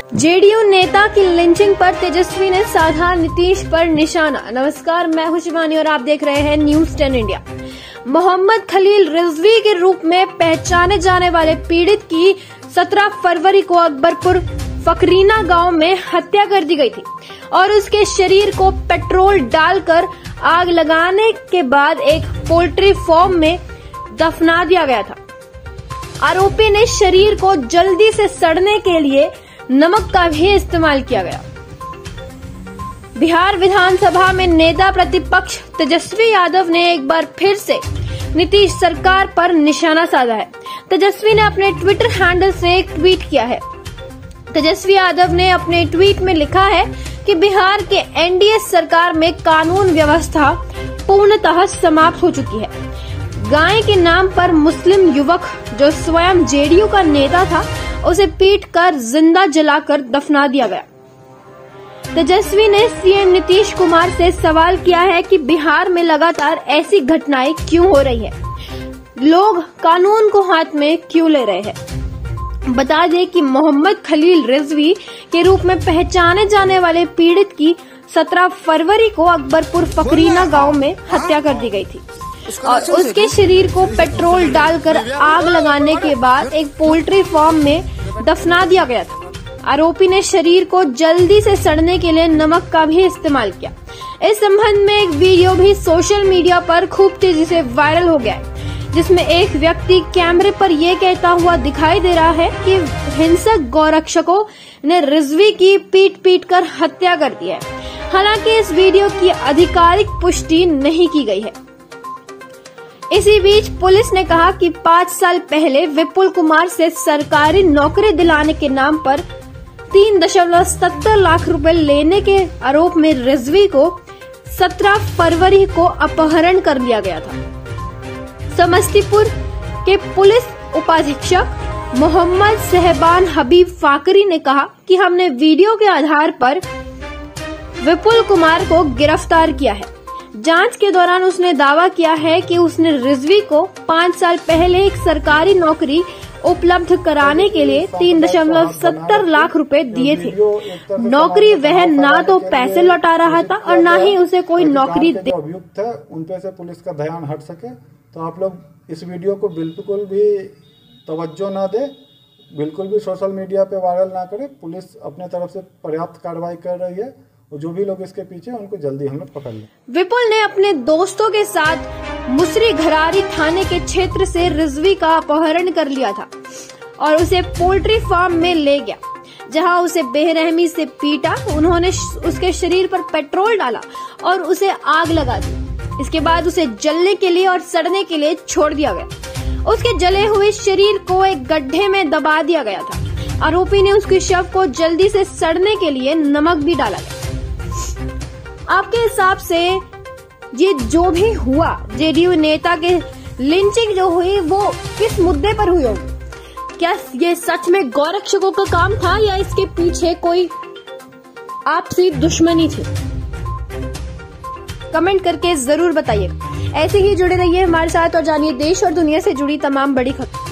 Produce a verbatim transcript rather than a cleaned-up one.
JDU नेता की lynching पर तेजस्वी ने साधा नीतीश पर निशाना। नमस्कार, मैं हूं शिवानी और आप देख रहे हैं news ten India. Mohammad Khalil Rizvi के रूप में पहचाने जाने वाले पीड़ित की सत्रह फरवरी को अकबरपुर फकरीना गांव में हत्या कर दी गई थी और उसके शरीर को पेट्रोल डालकर आग लगाने के बाद एक पोल्ट्री फार्म में दफना दिया गया था। आरोपी ने शरीर को जल्दी से सड़ने के लिए नमक का भी इस्तेमाल किया गया। बिहार विधानसभा में नेता प्रतिपक्ष तेजस्वी यादव ने एक बार फिर से नीतीश सरकार पर निशाना साधा है। तेजस्वी ने अपने ट्विटर हैंडल से एक ट्वीट किया है। तेजस्वी यादव ने अपने ट्वीट में लिखा है कि बिहार के एनडीए सरकार में कानून व्यवस्था पूर्णतः समाप्त हो चुकी है। गाय के नाम पर मुस्लिम युवक जो स्वयं जेडीयू का नेता था, उसे पीटकर जिंदा जलाकर दफना दिया गया। तेजस्वी ने सीएम नीतीश कुमार से सवाल किया है कि बिहार में लगातार ऐसी घटनाएं क्यों हो रही है, लोग कानून को हाथ में क्यों ले रहे हैं। बता दें कि मोहम्मद खलील रिजवी के रूप में पहचाने जाने वाले पीड़ित की सत्रह फरवरी को अकबरपुर फकरीना गांव में हत्या कर दी गई थी और उसके शरीर को पेट्रोल डालकर आग लगाने के बाद एक पोल्ट्री फार्म में दफना दिया गया था। आरोपी ने शरीर को जल्दी से सड़ने के लिए नमक का भी इस्तेमाल किया। इस संबंध में एक वीडियो भी सोशल मीडिया पर खूब तेजी से वायरल हो गया है, जिसमें एक व्यक्ति कैमरे पर यह कहता हुआ दिखाई दे रहा है कि हिंसक गौरक्षकों ने रिजवी की पीट पीट कर हत्या कर दी है। हालांकि इस वीडियो की आधिकारिक पुष्टि नहीं की गई है। इसी बीच पुलिस ने कहा कि पाँच साल पहले विपुल कुमार से सरकारी नौकरी दिलाने के नाम पर तीन दशमलव सत्तर लाख रुपए लेने के आरोप में रिजवी को सत्रह फरवरी को अपहरण कर लिया गया था। समस्तीपुर के पुलिस उपाधीक्षक मोहम्मद सहबान हबीब फाकरी ने कहा कि हमने वीडियो के आधार पर विपुल कुमार को गिरफ्तार किया है। जांच के दौरान उसने दावा किया है कि उसने रिजवी को पाँच साल पहले एक सरकारी नौकरी उपलब्ध कराने के लिए तीन दशमलव सत्तर लाख रुपए दिए थे। नौकरी वह ना तो पैसे लौटा रहा था और ना ही उसे कोई नौकरी दे। अभियुक्त है उन पे से पुलिस का ध्यान हट सके, तो आप लोग इस वीडियो को बिल्कुल भी तवज्जो ना दे, बिल्कुल भी सोशल मीडिया पे वायरल ना करे। पुलिस अपने तरफ से पर्याप्त कार्रवाई कर रही है और जो भी लोग इसके पीछे हैं उनको जल्दी हम लोग पकड़ लें। विपुल ने अपने दोस्तों के साथ मुसरी घरारी थाने के क्षेत्र से रिजवी का अपहरण कर लिया था और उसे पोल्ट्री फार्म में ले गया, जहां उसे बेरहमी से पीटा। उन्होंने उसके शरीर पर पेट्रोल डाला और उसे आग लगा दी। इसके बाद उसे जलने के लिए और सड़ने के लिए छोड़ दिया गया। उसके जले हुए शरीर को एक गड्ढे में दबा दिया गया था। आरोपी ने उसके शव को जल्दी से सड़ने के लिए नमक भी डाला गया। आपके हिसाब से ये जो भी हुआ, जेडीयू नेता के लिंचिंग जो हुई, वो किस मुद्दे पर हुई होगी? क्या ये सच में गौरक्षकों का काम था या इसके पीछे कोई आपसी दुश्मनी थी? कमेंट करके जरूर बताइए। ऐसे ही जुड़े रहिए हमारे साथ और जानिए देश और दुनिया से जुड़ी तमाम बड़ी खबर।